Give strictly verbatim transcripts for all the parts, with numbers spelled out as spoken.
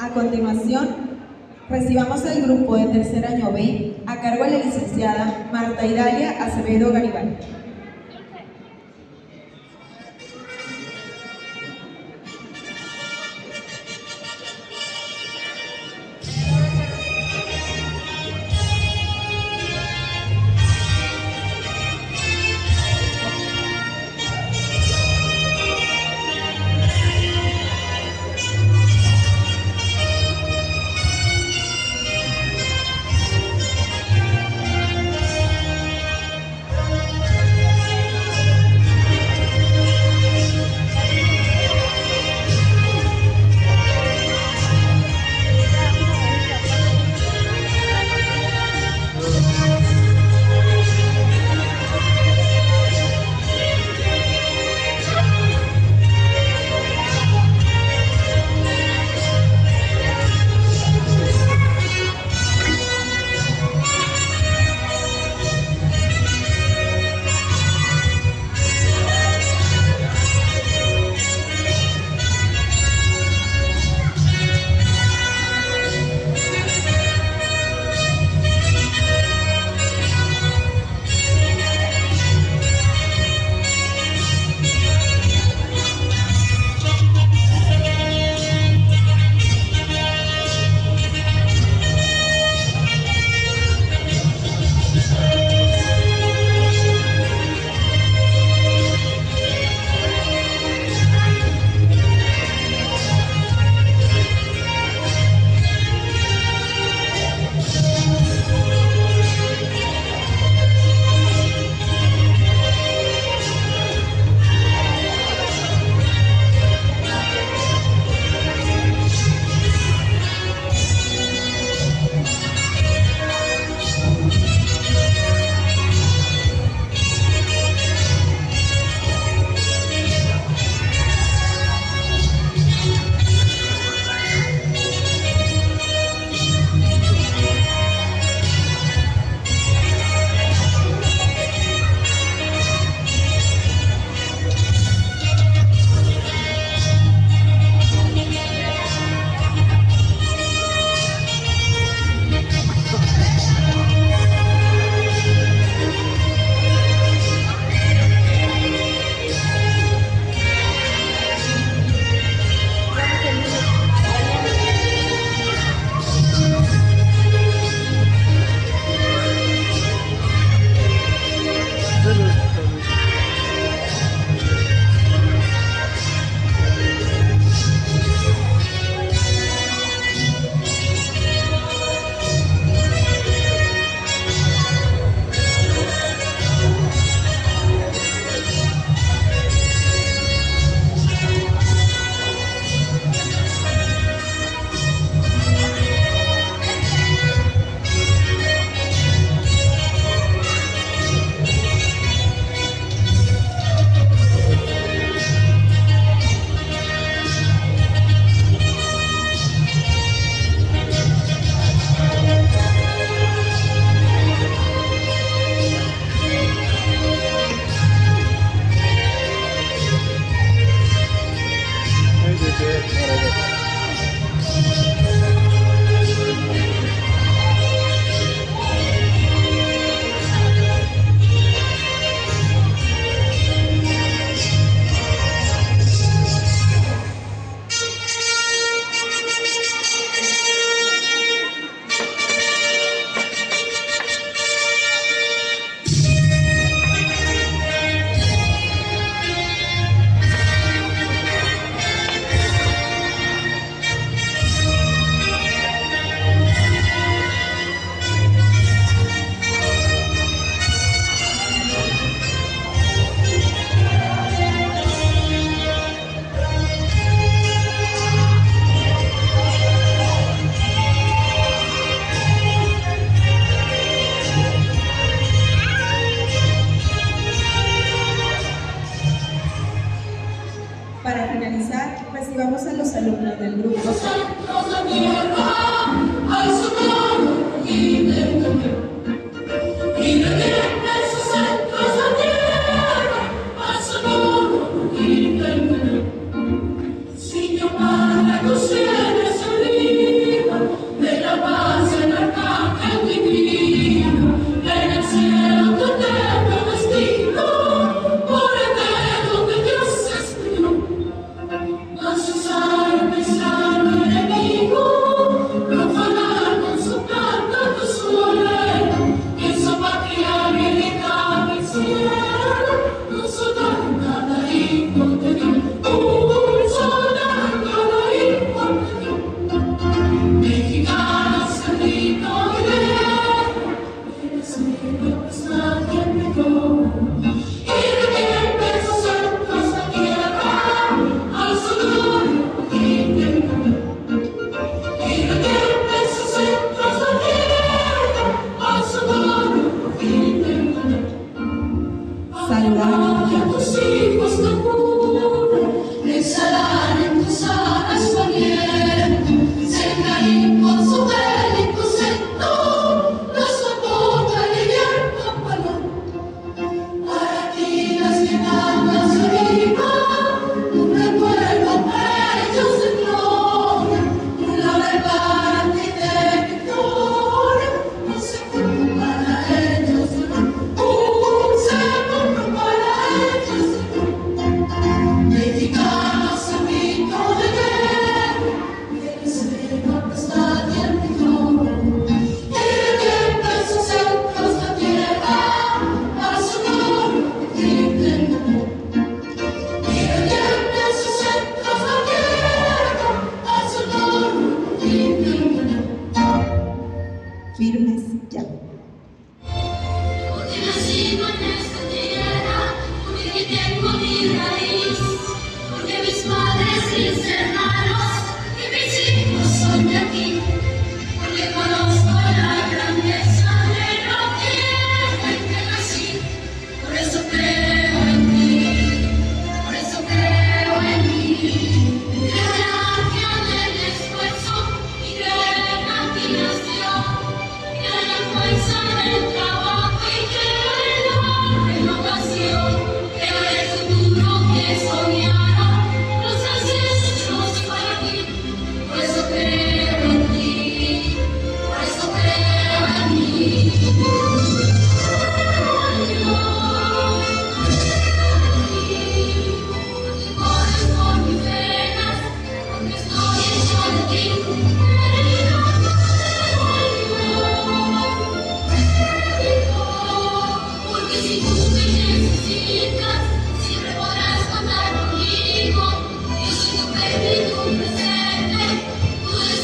A continuación, recibamos el grupo de tercer año B a cargo de la licenciada Marta Idalia Acevedo Garibay. recibamos a los alumnos del grupo. Signor Mare, tu sei firmes ya. Porque nací en esta tierra, porque aquí tengo mi raíz, porque mis padres, mis hermanos y mis hijos son de aquí, porque conozco la grandeza de lo que es en que nací. Por eso creo en ti, por eso creo en mí. Creo en la magia del esfuerzo y creo en la imaginación. Creo en la fuerza del trabajo y creo en la renovación. Creo en el futuro que soñaron los ancestros para mí. Por eso creo en ti, por eso creo en mí. Porque corres por mis venas, porque estoy hecho de ti. Porque si tú me necesitas, siempre podrás contar conmigo. Yo soy tu fe y tu presente, tú eres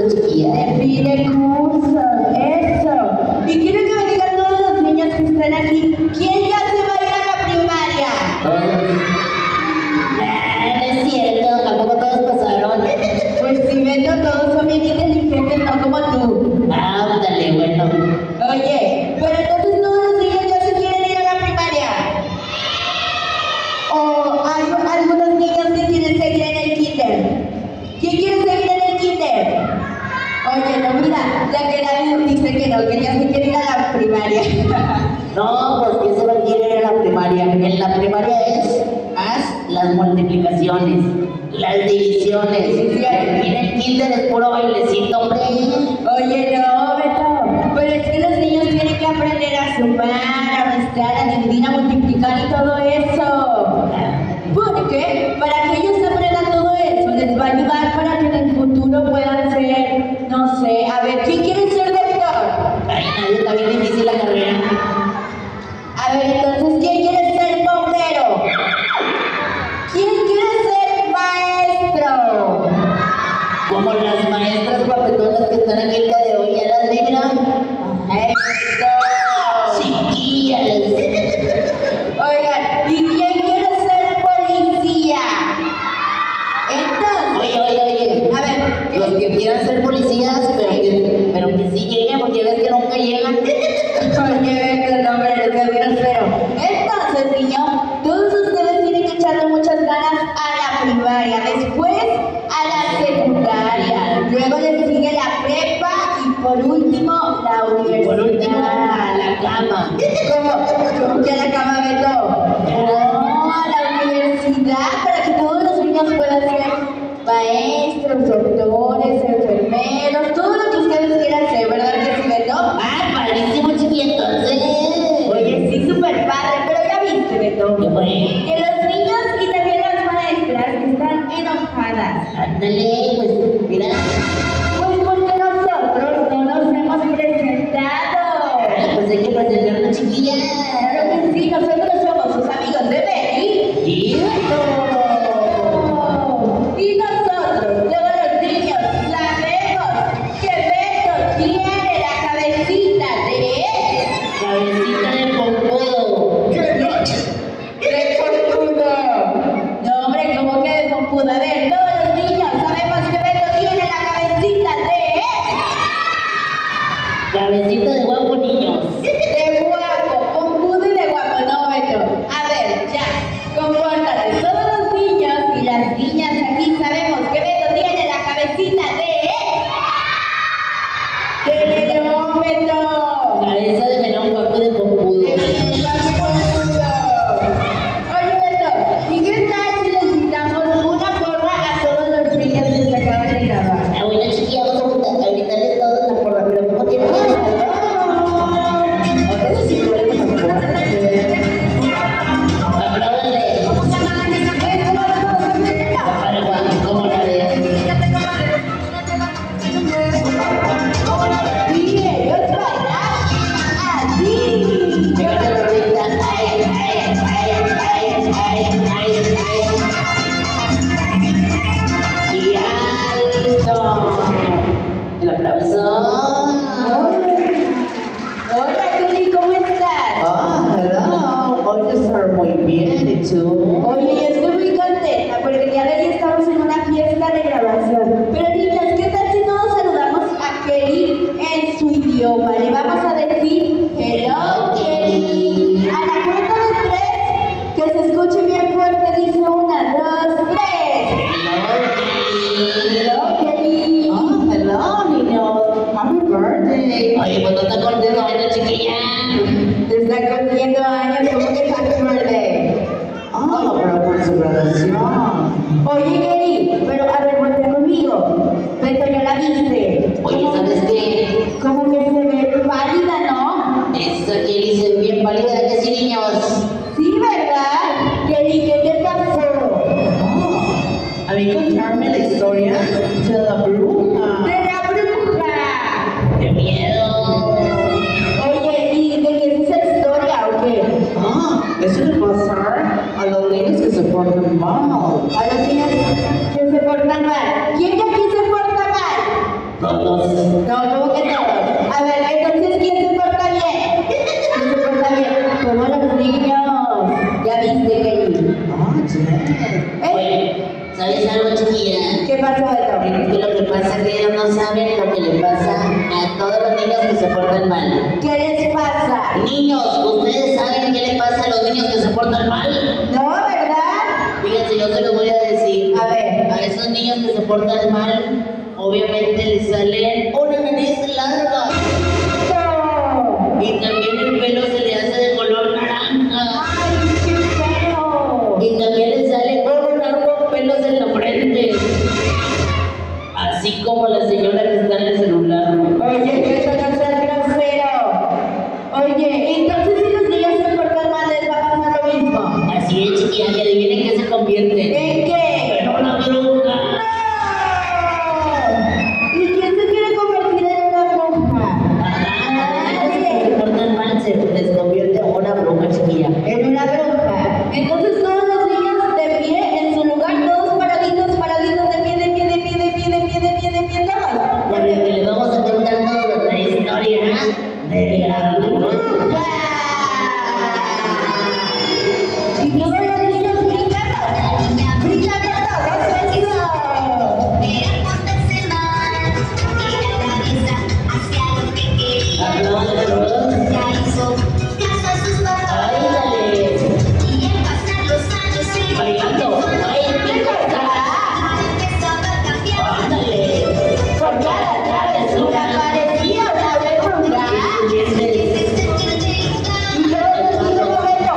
cursos, chiquilla. De fin de curso, eso. Y quiero que me digan todos los niños que están aquí, ¿quién ya se va a ir a la primaria? Ah, no es cierto, tampoco todos pasaron. Pues si Beto, todos son bien inteligentes, no como tú. Ah, dale, bueno. Oye, pero entonces todos los niños ya se quieren ir a la primaria. O hay algunos niños que quieren seguir en el kinder. ¿Quién quiere seguir en el kinder? Oye, no, mira, la que la dice que no, que ya se quiere ir a la primaria. No, pues que se va a ir a la primaria. En la primaria es haz las multiplicaciones, las divisiones. Y en el kinder es puro bailecito, hombre. Oye, no, Beto, pero es que los niños tienen que aprender a sumar, a restar, a dividir, a multiplicar y todo eso. Porque para que ellos aprendan todo eso, les va a ayudar para que en el futuro puedan ser, no sé, a ver, ¿quién quiere ser doctor? Ay, nadie, está bien difícil la carrera. A ver, entonces, ¿quién quiere ser bombero? ¿Quién quiere ser maestro? Como las maestras guapetonas que están aquí el día de hoy, ya las vi, mira. ¡Eso! Chiquillas. Oigan, ¿y quién quiere ser policía? Entonces, Oye, oye, oye. a ver, Los que quieran ser policías, pero que, pero que sí lleguen, porque ves que nunca llegan. oye, Beto, no, hombre, les doy grosero. Entonces, niños, todos ustedes tienen que echarle muchas ganas a la primaria, después a la secundaria, luego les sigue la prepa y por último la universidad. Por último, a la cama. ¿Cómo? ¿Cómo que a la cama, Beto? No, a la universidad, para que todos los niños puedan ser maestros, doctores, enfermeros, todo lo que ustedes quieran ser, ¿verdad que sí, Beto? Ah, padrísimo, chiquilla, entonces. Oye, sí, súper padre, pero ya viste, Beto, ¿Qué fue? que los niños y también las maestras están enojadas. Ándale, pues, mira. Pues porque nosotros no nos hemos presentado. Pues hay que presentarnos, chiquilla. Claro que sí, nosotros somos sus amigos de Betty. ¿Y? Y nosotros, todos los niños, sabemos que Beto tiene la cabecita de... Cabecita de pompudo. ¡De pompudo! No, hombre, ¿cómo que de pompudo? A ver, todos los niños sabemos que Beto tiene la cabecita de... Cabecita de guapo, niños. De guapo, pompudo y de guapo, no, Beto. A ver, ya, compórtate. Todos los niños y las niñas aquí sabemos que Beto tiene la cabecita de... ¡De melón, Beto! Cabeza de melón, guapo de pompudo. ¡De melón, pompudo! Oye, Beto, ¿y qué tal si les quitamos una porra a todos los niños que se acaban de grabar? Ah, bueno, chiquilla, vamos a juntar- a gritarles todos la porra, pero ¿cómo tiene que ser? Ahora sí podemos hacer. Apláudanle. Para Juan, ¿cómo la ves? Y ellos bailan así. Pégate la rodilla. Ay, ay, ay, ay, ay, ay, ay. Y alto. El aplauso. Hola, Kelly, ¿cómo estás? Ah, hello. Hoy estoy muy bien, ¿y tú? Oye, yo estoy muy contenta porque el día de hoy estamos en una fiesta de grabación. Pero niñas, ¿qué tal si todos saludamos a Kelly en su idioma? Le vamos a decir hello, Kelly. A la cuenta de tres, que se escuche bien fuerte, dice una, dos, tres. Hello, Kelly. Oh, hello, niños. Happy birthday. Oye, pues no te acordes, no, bueno, chiquilla. Te está cumpliendo años, ¿cómo que happy birthday? Ah, pero por su graduación. Oye, Kelly, pero a ver, voltea conmigo. Beto, ya la viste. Oye, ¿sabes qué? Como que se ve pálida, ¿no? Esa Kelly se ve bien pálida, que sí, niños. Sí, ¿verdad? Kelly, ¿qué te pasó? Oh, a mí contarme la historia de la bruja. ¡De la bruja! ¡Qué miedo! Oye, ¿y de qué es esa historia o qué? Ah, eso le pasa a los niños que se portan mal. A los niños que se portan mal. ¿Quién de aquí se porta mal? todos. No, ¿cómo que todos? A ver, entonces, ¿quién se porta bien? ¿Quién se porta bien? Como los niños. Ya viste, Kelly. Oye, ¿sabes algo, chiquilla? ¿Qué pasó, Beto? Que lo que pasa es que ellos no saben lo que le pasa a todos los niños que se portan mal. ¿Qué les pasa? Niños, ¿ustedes saben qué le pasa a los niños que se portan mal? No, ¿verdad? Fíjense, yo se los voy a decir. A ver. A esos niños que se portan mal, obviamente les sale una nariz larga. No. Y también el pelo se le hace de color naranja. Ay, qué feo. Y también les sale un árbol pelos en la frente. Así como la señora que está en el celular. Oye, eso no es grosero. Oye, entonces si los niños se portan mal, les va a pasar lo mismo. Así es, chiquilla, y adivinen qué se convierte. ¿En qué? En una bruja. ¿Y quién se quiere convertir en una bruja? Ajá, los que se portan mal se les convierte en una bruja, chiquilla. En una bruja. Entonces todos los niños de pie en su lugar, todos paraditos, paraditos, de pie, de pie, de pie, de pie, de pie, de pie, de pie, todos. Porque les vamos a contar toda la historia de la bruja. Y todos los niños brincando, brincando todos, felices. Aplausos todos. Bailando. Ay, qué cosa. Ándale. Por cada travesura parecía una bruja. Y luego en el momento,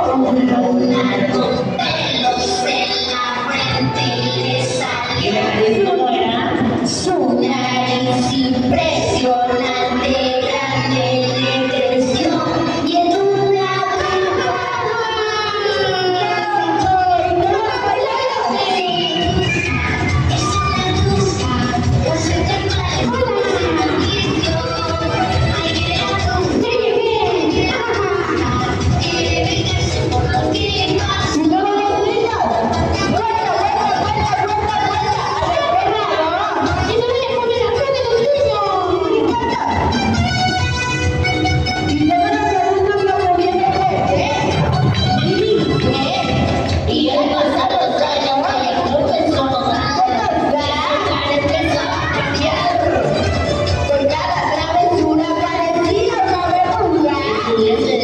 ¿Y la nariz cómo era? su nariz impresionante, grande, le creció y en una bruja. ¡Y todos bailando! Y luego los niños. ¡Vuelta, vuelta, vuelta, vuelta, vuelta! ¡A la perra, no! ¡Y no voy a comer la cara de los niños! Y todos los adultos lo moviendo fuerte. Y dice, Y han pasado los años y el club empezó a por cada travesura parecía una bruja. Y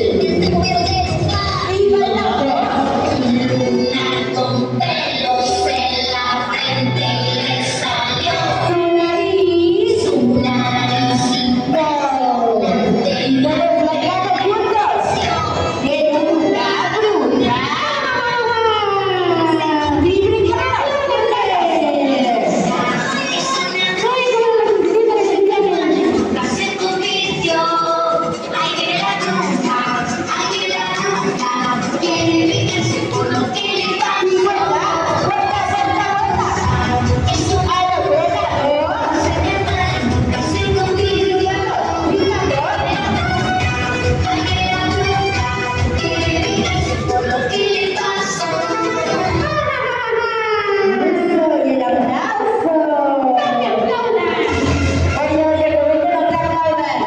bailando. Su nariz. ¡Wow! Y todos bailando juntos. ¡Era una bruja! ¡Y brincando! ¡Y vuelta, vuelta, vuelta, vuelta! ¡A la buena, ¡Eso! ¡Y el aplauso! Oye, oye, ¿cómo que no te aplaudan?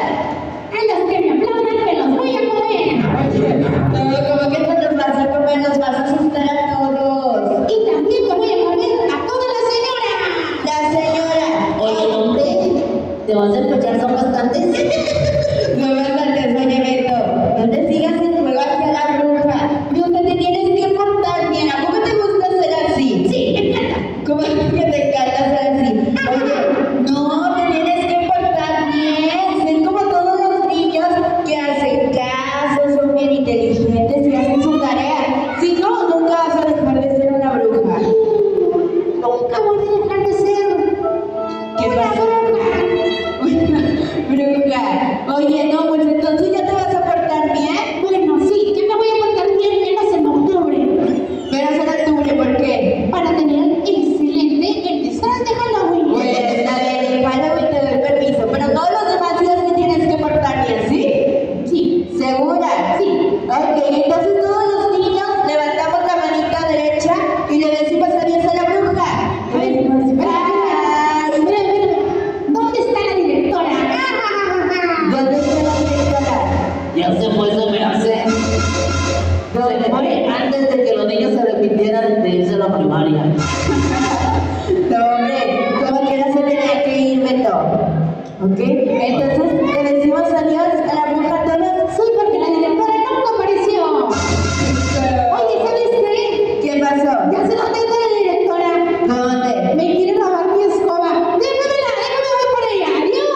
No, como que te los vas a comer, los vas a asustar a todos. La señora. Oye, hombre, te vas a escuchar, son bastantes. No me saltes, oye, Beto. No te sigas el juego hacia la bruja. Bruja, te tienes que portar bien. ¿A poco te gusta ser así? Sí, me encanta. ¿Cómo es que te encanta ser así? Oye, no, te tienes que portar bien. Ser como todos los niños que hacen caso, son bien inteligentes y hacen su tarea. Si no, nunca vas a dejar de ser una bruja. Nunca voy a dejar de ser. ¿Qué pasa? Bruja. Oye, no, pues entonces ya te vas a portar bien. Pero hasta octubre, ¿por qué? Para tener excelente el disfraz de ¿Ok? Entonces le decimos adiós a la bruja todos. Sí, porque la directora nunca apareció. Oye, ¿sabes qué? ¿Qué pasó? Ya se lo tengo a la directora. ¿Dónde? Me quiere robar mi escoba. Déjamela, déjame voy por ella.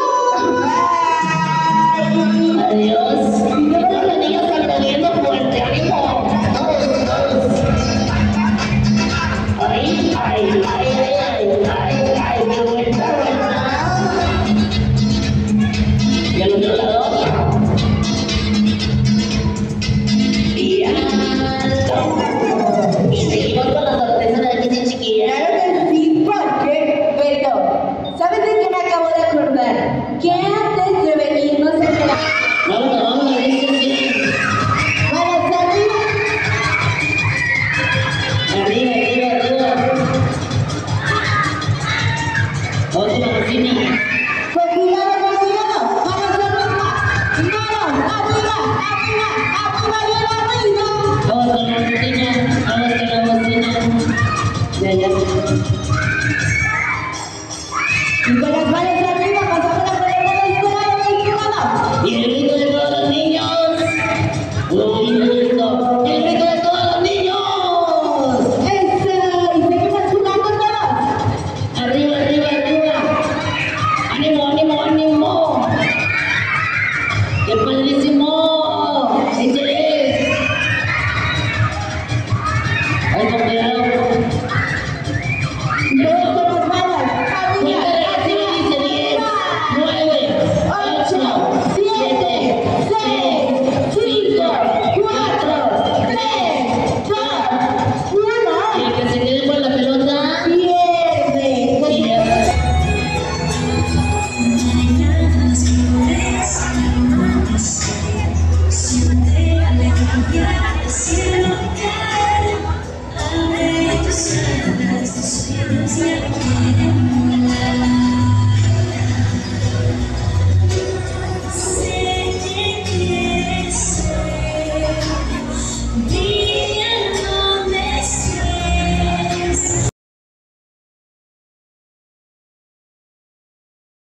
Adiós. Adiós. Y todos los niños aplaudiendo fuerte. ¡Ánimo! Ay, ay, ay, ay, ay, ay, ay, qué vuelta, vuelta. Y al otro lado. Y alto. Y seguimos con las sorpresas de aquí de chiquilla. Claro que sí, ¿por qué? Pero, ¿sabes de qué me acabo de acordar? Que antes de venirnos a la... Vámonos, vámonos, dice sí. Para salir... Arriba, arriba, arriba. Otra cocina.